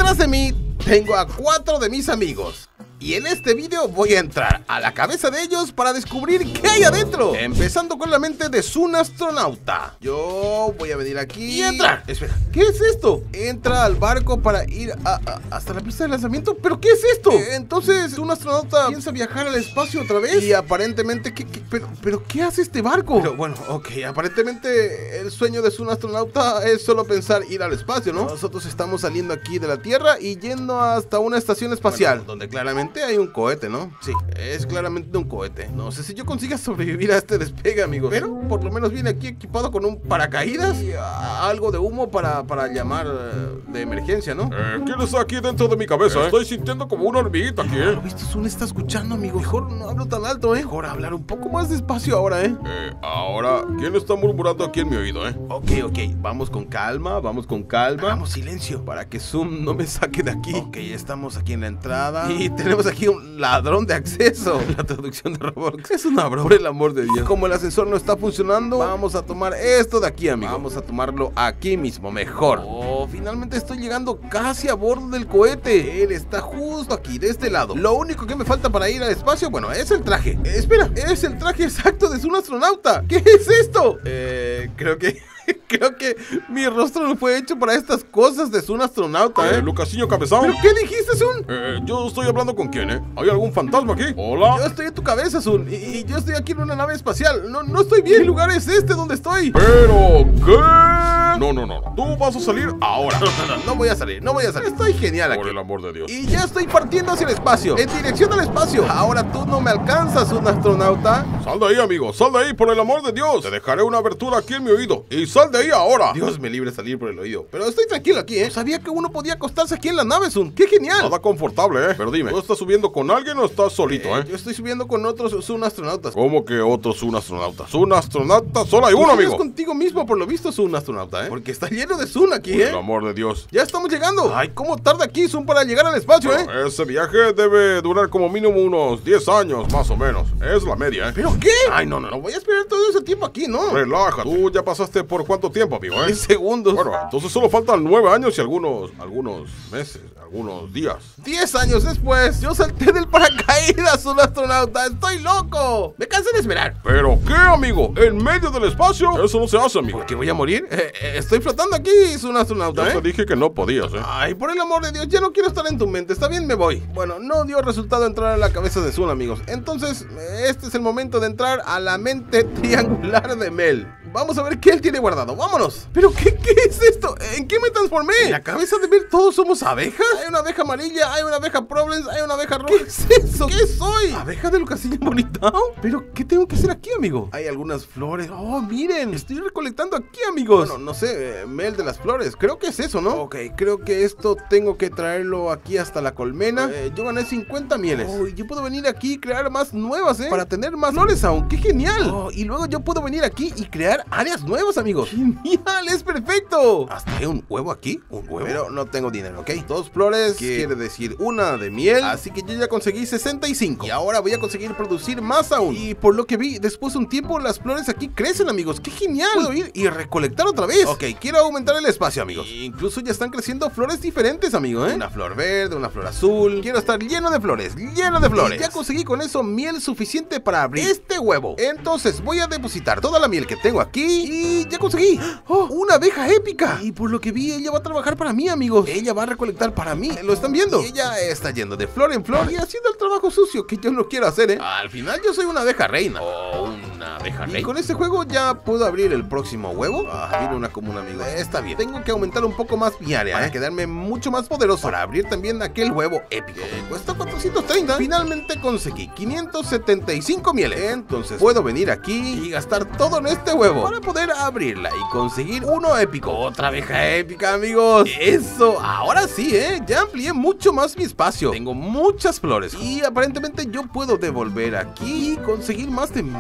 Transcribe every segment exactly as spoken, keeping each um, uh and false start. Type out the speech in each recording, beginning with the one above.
detrás de mí tengo a cuatro de mis amigos. Y en este video voy a entrar a la cabeza de ellos para descubrir qué hay adentro. Empezando con la mente de un astronauta. Yo voy a venir aquí y entrar. Espera, ¿qué es esto? Entra al barco para ir a, a, hasta la pista de lanzamiento. ¿Pero qué es esto? Eh, entonces, un astronauta piensa viajar al espacio otra vez. Y aparentemente, ¿qué, qué, pero, pero ¿qué hace este barco? Pero bueno, ok, aparentemente el sueño de un astronauta es solo pensar ir al espacio, ¿no? Nosotros estamos saliendo aquí de la Tierra y yendo hasta una estación espacial, bueno, donde claramente hay un cohete, ¿no? Sí, es claramente un cohete. No sé si yo consiga sobrevivir a este despegue, amigos, pero por lo menos viene aquí equipado con un paracaídas y a, algo de humo para, para llamar uh, de emergencia, ¿no? Eh, ¿quién está aquí dentro de mi cabeza? Eh? Estoy sintiendo como una hormiguita aquí, ¿eh? Lo visto, Sun está escuchando, amigo. Mejor no hablo tan alto, ¿eh? Mejor hablar un poco más despacio ahora, ¿eh? Eh, ahora, ¿quién está murmurando aquí en mi oído, eh? Ok, ok, vamos con calma, vamos con calma. Hagamos silencio para que Zoom no me saque de aquí. Ok, estamos aquí en la entrada y tenemos aquí un ladrón de acceso. La traducción de Roblox es una broma, por el amor de Dios. Como el ascensor no está funcionando, vamos a tomar esto de aquí, amigo. Vamos a tomarlo aquí mismo, mejor. Oh, finalmente estoy llegando casi a bordo del cohete. Él está justo aquí, de este lado. Lo único que me falta para ir al espacio, bueno, es el traje. Eh, espera, es el traje exacto de un astronauta. ¿Qué es esto? Eh, creo que... Creo que mi rostro no fue hecho para estas cosas de un astronauta, ¿eh? eh Lucasiño Cabezón. ¿Pero qué dijiste, Sun? Eh, yo estoy hablando con quién, ¿eh? ¿Hay algún fantasma aquí? Hola. Yo estoy en tu cabeza, Sun, y, y yo estoy aquí en una nave espacial. No, no estoy bien. ¿Qué lugar es este donde estoy? ¿Pero qué? No, no, no, no. Tú vas a salir ahora. No, no, no, no voy a salir, no voy a salir. Estoy genial aquí. Por el amor de Dios. Y ya estoy partiendo hacia el espacio, en dirección al espacio. Ahora tú no me alcanzas, un astronauta. Sal de ahí, amigo, sal de ahí, por el amor de Dios. Te dejaré una abertura aquí en mi oído. Y sal de ahí ahora. Dios me libre salir por el oído. Pero estoy tranquilo aquí, ¿eh? No sabía que uno podía acostarse aquí en la nave, Sun. ¡Qué genial! Nada confortable, ¿eh? Pero dime, ¿tú estás subiendo con alguien o estás solito, eh? eh? Yo estoy subiendo con otros Sun astronautas. ¿Cómo que otros Sun astronautas? Sun astronauta, solo hay uno, amigo. Tú contigo mismo, por lo visto, Sun astronauta, ¿eh? Porque está lleno de Sun aquí, por ¿eh? Por el amor de Dios. Ya estamos llegando. Ay, ¿cómo tarda aquí Sun para llegar al espacio, bueno, eh? Ese viaje debe durar como mínimo unos diez años, más o menos. Es la media, ¿eh? ¿Pero qué? Ay, no, no, no voy a esperar todo ese tiempo aquí, ¿no? Relaja. Tú ya pasaste por cuánto tiempo, amigo, ¿eh? diez segundos. Bueno, entonces solo faltan nueve años y algunos, algunos meses, algunos días. Diez años después, yo salté del paracaídas, un astronauta. ¡Estoy loco! Me cansé de esperar. ¿Pero qué, amigo? ¿En medio del espacio? Eso no se hace, amigo. ¿Por qué voy a morir? Eh, eh, estoy flotando aquí, es un astronauta, Yo ¿eh? te dije que no podías, ¿eh? Ay, por el amor de Dios, ya no quiero estar en tu mente. Está bien, me voy. Bueno, no dio resultado entrar a la cabeza de Sun, amigos. Entonces, este es el momento de entrar a la mente triangular de Mel. Vamos a ver qué él tiene guardado. ¡Vámonos! ¿Pero qué, qué es esto? ¿En qué me transformé? ¿En la cabeza de Mel todos somos abejas? Hay una abeja amarilla, hay una abeja Problems, hay una abeja roja. ¿Qué es eso? ¿Qué soy? ¿Abeja de Lucasillo Bonitao? ¿Pero qué tengo que hacer aquí, amigo? Hay algunas flores. ¡Oh, miren! Estoy recolectando aquí, amigos. Bueno, no sé, eh, Mel de las flores. Creo que es eso, ¿no? Ok, creo que esto tengo que traerlo aquí hasta la colmena. Eh, yo gané cincuenta mieles. Oh, y yo puedo venir aquí y crear más nuevas, ¿eh? Para tener más flores aún. ¡Qué genial! Oh, y luego yo puedo venir aquí y crear áreas nuevas, amigos. ¡Genial! ¡Es perfecto! ¿Hasta hay un huevo aquí? ¿Un huevo? Pero no tengo dinero, ¿ok? Dos flores quiere decir una de miel. Así que yo ya conseguí sesenta y cinco. Y ahora voy a conseguir producir más aún. Y por lo que vi, después de un tiempo, las flores aquí crecen, amigos. ¡Qué genial! Puedo ir y recolectar otra vez. Ok, quiero aumentar el espacio, amigos. E incluso ya están creciendo flores diferentes, amigo, ¿eh? Una flor verde, una flor azul. Quiero estar lleno de flores, lleno de flores. Y ya conseguí con eso miel suficiente para abrir este huevo. Entonces voy a depositar toda la miel que tengo aquí. Y ya conseguí. ¡Oh! Una abeja épica. Y por lo que vi, ella va a trabajar para mí, amigos. Ella va a recolectar para mí. ¿Lo están viendo? Y ella está yendo de flor en flor y haciendo el trabajo sucio que yo no quiero hacer, ¿eh? Al final yo soy una abeja reina. O una abeja reina. Y con este juego ya puedo abrir el próximo huevo. Ah, viene una común, amigo. Está bien. Tengo que aumentar un poco más mi área, para ¿eh? quedarme mucho más poderoso. Para abrir también aquel huevo épico. Eh, cuesta cuatrocientos treinta. Finalmente conseguí quinientos setenta y cinco mieles. Entonces puedo venir aquí y gastar todo en este huevo para poder abrirla y conseguir uno épico. Otra abeja épica, amigos. Eso. Ahora sí, ¿eh? Ya amplié mucho más mi espacio. Tengo muchas flores y aparentemente yo puedo devolver aquí y conseguir más de mil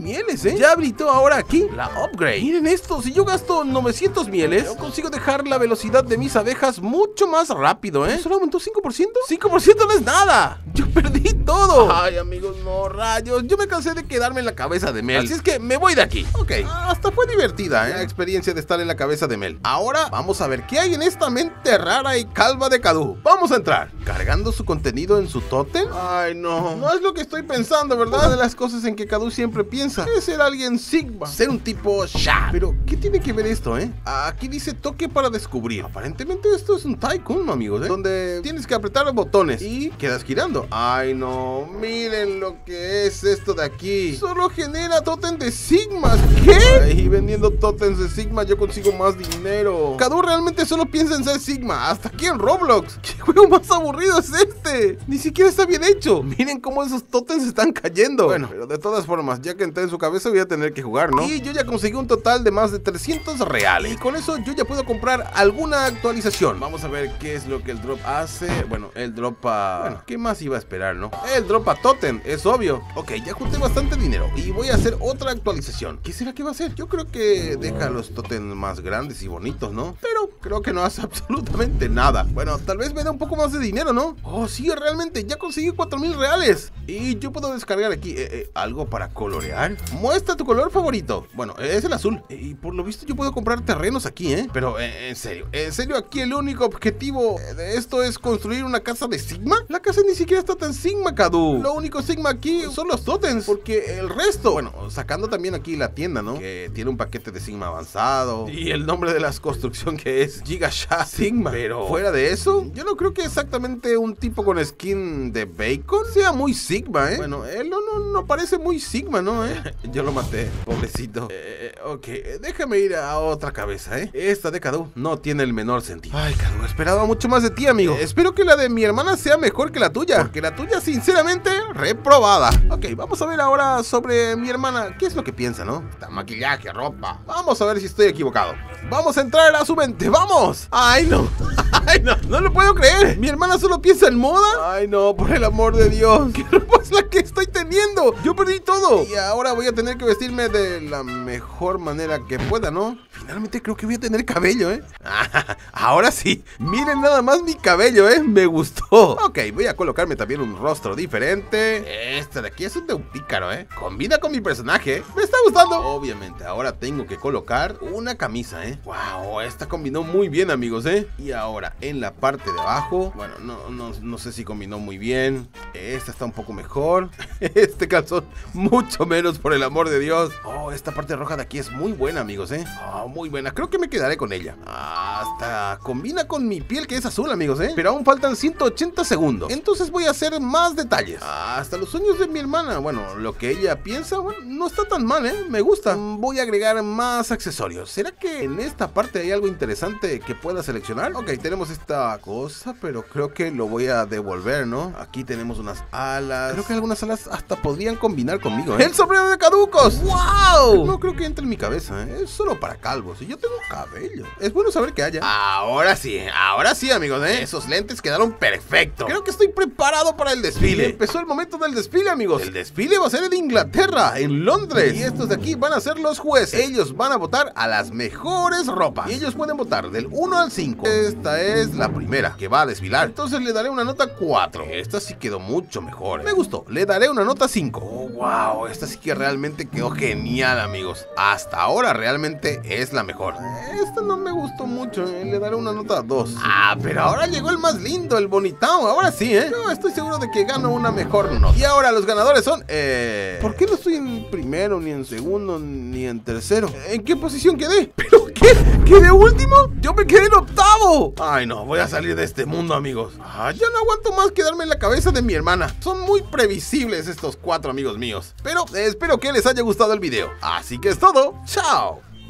mieles, ¿eh? Ya habilitó ahora aquí la upgrade. Miren esto, si yo gasto novecientos mieles, yo consigo dejar la velocidad de mis abejas mucho más rápido, ¿eh? ¿Solo aumentó cinco por ciento? cinco por ciento no es nada. Yo perdí todo. Ay, amigos, no, rayos. Yo me cansé de quedarme en la cabeza de Mel. Así es que me voy de aquí. Ok, hasta fue divertida, ¿eh? La experiencia de estar en la cabeza de Mel. Ahora vamos a ver qué hay en esta mente rara y calva de Cadu. Vamos a entrar. ¿Cargando su contenido en su tótem? Ay, no. No es lo que estoy pensando, ¿verdad? Una de las cosas en que Cadu siempre piensa es ser alguien Sigma. Ser un tipo Sha. Pero, ¿qué tiene que ver esto, eh? Aquí dice toque para descubrir. Aparentemente esto es un Tycoon, amigos, ¿eh? Donde tienes que apretar los botones y quedas girando. Ay, no. Miren lo que es esto de aquí. Solo genera tótem de Sigmas. ¿Qué? Ay, vendiendo tótems de Sigma yo consigo más dinero. Cadu realmente solo piensa en ser Sigma. Hasta aquí en Roblox. ¿Qué juego más aburrido es este? Ni siquiera está bien hecho. Miren cómo esos tótems están cayendo. Bueno, pero de todas formas, ya que entré en su cabeza voy a tener que jugar, ¿no? Y yo ya conseguí un total de más de trescientos reales. Y con eso yo ya puedo comprar alguna actualización. Vamos a ver qué es lo que el drop hace. Bueno, el drop a... Bueno, ¿qué más iba a esperar, no? El drop a totem, es obvio. Ok, ya junté bastante dinero y voy a hacer otra actualización. ¿Qué será que va a hacer? Yo creo que deja los totems más grandes y bonitos, ¿no? Pero creo que no hace absolutamente nada. Bueno, tal vez me dé un poco más de dinero, ¿no? Oh, sí, realmente, ya conseguí cuatro mil reales. Y yo puedo descargar aquí eh, eh, algo para colorear. Muestra tu color favorito. Bueno, es el azul. Y por lo visto yo puedo comprar terrenos aquí, ¿eh? Pero, eh, en serio, en serio, aquí el único objetivo de esto es construir una casa de Sigma. La casa ni siquiera está tan Sigma, Cadu. Lo único Sigma aquí son los totems, porque el resto, bueno, sacando también aquí la tienda, ¿no? Que tiene un paquete de Sigma avanzado y el nombre de la construcción que es Giga Sha Sigma. Pero fuera de eso, yo no creo que exactamente un tipo con skin de bacon sea muy Sigma, ¿eh? Bueno, él no, no, no parece muy Sigma, ¿no? ¿Eh? Yo lo maté, pobrecito. Eh, ok, déjame ir a otra cabeza, ¿eh? Esta de Cadu no tiene el menor sentido. Ay, Cadu, esperaba mucho más de ti, amigo. Eh, espero que la de mi hermana sea mejor que la tuya, porque la tuya, sinceramente, reprobada. Ok, vamos a ver ahora sobre mi hermana. ¿Qué es lo que piensa, no? Está maquillaje, ropa. Vamos a ver si estoy equivocado. Vamos a entrar a su mente, ¡vamos! ¡Ay, no! ¡Ay, no! ¡No lo puedo creer! ¿Mi hermana solo piensa en moda? ¡Ay, no! Por el amor de Dios. ¿Qué ropa es la que estoy teniendo? Yo perdí todo. Y ahora voy a tener que vestirme de la mejor manera que pueda, ¿no? Finalmente creo que voy a tener cabello, ¿eh? Ahora sí. Miren nada más mi cabello, ¿eh? Me gustó. Ok, voy a colocarme también un rostro diferente. Este de aquí es un de un pícaro, ¿eh? Combina con mi personaje. Me está gustando. Obviamente, ahora tengo que colocar una camisa, ¿eh? Wow, esta combinó muy bien, amigos, ¿eh? Y ahora, en la parte de abajo, bueno, no, no, no sé si combinó muy bien. Esta está un poco mejor. Este calzón, mucho menos, por el amor de Dios. Oh, esta parte roja de aquí es muy buena, amigos, ¿eh? Oh, muy buena. Creo que me quedaré con ella. Hasta combina con mi piel, que es azul, amigos, ¿eh? Pero aún faltan ciento ochenta segundos. Entonces voy a hacer más detalles. Hasta los sueños de mi hermana. Bueno, lo que ella piensa, bueno, no está tan mal, ¿eh? Me gusta. Voy a agregar más accesorios. ¿Será que en esta parte hay algo interesante que pueda seleccionar? Ok, tenemos esta cosa, pero creo que lo voy a devolver, ¿no? Aquí tenemos unas alas. Creo que algunas alas hasta podrían combinar conmigo, ¿eh? ¡El sombrero de caducos! ¡Wow! No creo que entre en mi cabeza, ¿eh? Es solo para calvos y yo tengo cabello. Es bueno saber que haya. Ahora sí, ahora sí, amigos, ¿eh? Esos lentes quedaron perfectos. Creo que estoy preparado para el desfile. Y empezó el momento del desfile, amigos. El desfile va a ser en Inglaterra, en Londres. Y estos de aquí van a ser los jueces. Ellos van a votar a las mejores ropas. Y ellos pueden votar del uno al cinco. Esta es la primera que va a desfilar. Entonces le daré una nota cuatro. Esta sí quedó mucho mejor, ¿eh? Me gustó. Le daré una nota cinco. Oh, wow. Esta sí que realmente quedó genial, amigos. Hasta ahora realmente es la mejor. Esta no me gustó mucho, ¿eh? Le daré una nota dos. Ah, pero ahora llegó el más lindo, el bonitao. Ahora sí, ¿eh? No, estoy seguro de que gano una mejor nota. Y ahora los ganadores son... Eh... ¿Por qué no estoy en primero, ni en segundo, ni en tercero? ¿En qué posición quedé? ¿Pero qué? ¿Quedé último? Yo me quedé en octavo. Ay, no, voy a salir de este mundo, amigos. Ah, ya no aguanto más quedarme en la cabeza de mi hermana. Son muy previsibles estos cuatro amigos míos. Pero eh, espero que les haya gustado el video. Así que es todo. ¡Chao!